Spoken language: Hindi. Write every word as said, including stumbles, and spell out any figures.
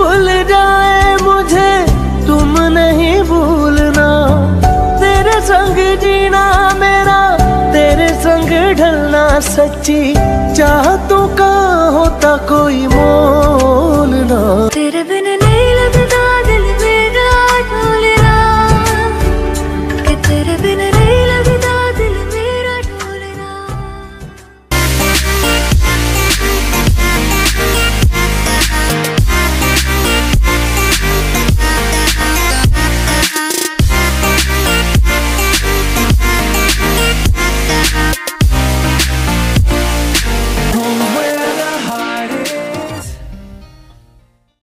भूल जाए मुझे तुम नहीं भूलना, तेरे संग जीना मेरा, तेरे संग ढलना सच्ची